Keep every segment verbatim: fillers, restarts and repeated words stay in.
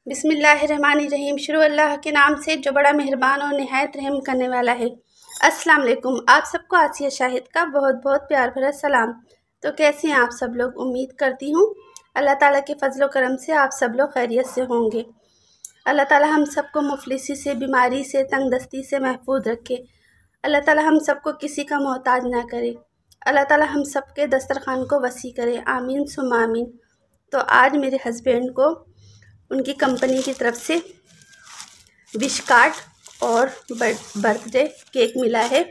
बिस्मिल्लाहिर्रहमानिर्रहीम। शुरू अल्लाह के नाम से जो बड़ा मेहरबान और निहायत रहम करने वाला है। अस्सलाम वालेकुम। आप सबको आसिया शाहिद का बहुत बहुत प्यार भरा सलाम। तो कैसे हैं आप सब लोग? उम्मीद करती हूँ अल्लाह ताला के फजल करम से आप सब लोग खैरियत से होंगे। अल्लाह ताला हम सबको मुफलिसी से, बीमारी से, तंगदस्ती से महफूज रखे। अल्लाह ताला हम सबको किसी का मोहताज ना करे। अल्लाह ताला हम सबके दस्तरखान को वसी करे। आमीन सुम्मा आमीन। तो आज मेरे हस्बैंड को उनकी कंपनी की तरफ से विश कार्ड और बर्थडे केक मिला है।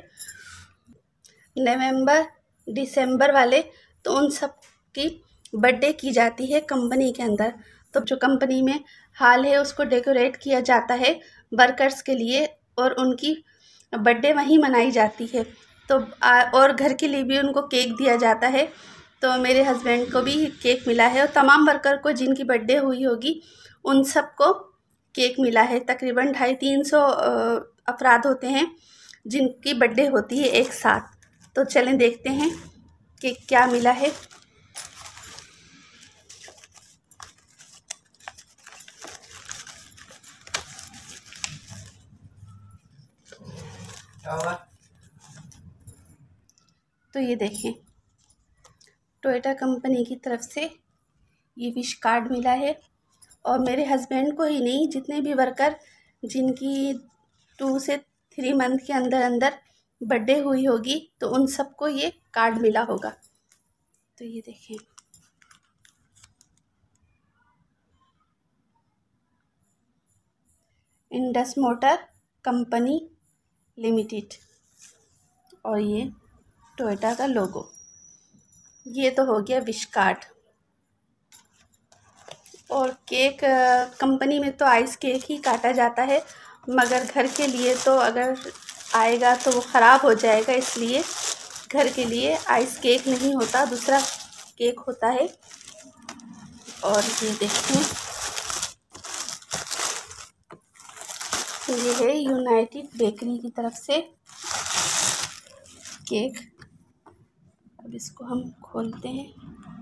नवंबर दिसंबर वाले तो उन सब की बर्थडे की जाती है कंपनी के अंदर। तो जो कंपनी में हाल है उसको डेकोरेट किया जाता है वर्कर्स के लिए और उनकी बर्थडे वहीं मनाई जाती है। तो और घर के लिए भी उनको केक दिया जाता है। तो मेरे हस्बैंड को भी केक मिला है और तमाम वर्कर को जिनकी बर्थडे हुई होगी उन सबको केक मिला है। तकरीबन ढाई तीन सौ अफराद होते हैं जिनकी बर्थडे होती है एक साथ। तो चलें देखते हैं कि क्या मिला है। तो ये देखें, टोयोटा कंपनी की तरफ से ये विश कार्ड मिला है और मेरे हस्बैंड को ही नहीं, जितने भी वर्कर जिनकी टू से थ्री मंथ के अंदर अंदर बर्थडे हुई होगी तो उन सबको ये कार्ड मिला होगा। तो ये देखें, इंडस मोटर कंपनी लिमिटेड और ये टोयोटा का लोगो। ये तो हो गया विश कार्ड। और केक कंपनी में तो आइस केक ही काटा जाता है, मगर घर के लिए तो अगर आएगा तो वो ख़राब हो जाएगा, इसलिए घर के लिए आइस केक नहीं होता, दूसरा केक होता है। और ये देखें, ये है यूनाइटेड बेकरी की तरफ से केक। अब इसको हम खोलते हैं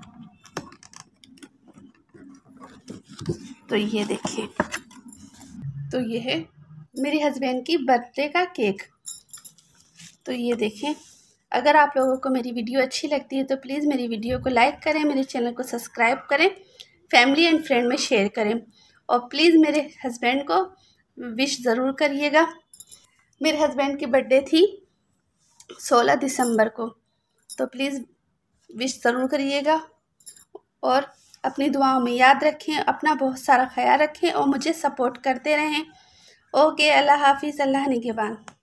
तो ये देखिए, तो ये है मेरे हस्बैंड की बर्थडे का केक। तो ये देखें, अगर आप लोगों को मेरी वीडियो अच्छी लगती है तो प्लीज़ मेरी वीडियो को लाइक करें, मेरे चैनल को सब्सक्राइब करें, फैमिली एंड फ्रेंड में शेयर करें और प्लीज़ मेरे हस्बैंड को विश ज़रूर करिएगा। मेरे हस्बैंड की बर्थडे थी सोलह दिसंबर को, तो प्लीज़ विश ज़रूर करिएगा और अपनी दुआओं में याद रखें। अपना बहुत सारा ख्याल रखें और मुझे सपोर्ट करते रहें। ओके, अल्लाह हाफिज़, अल्लाह निगहबान।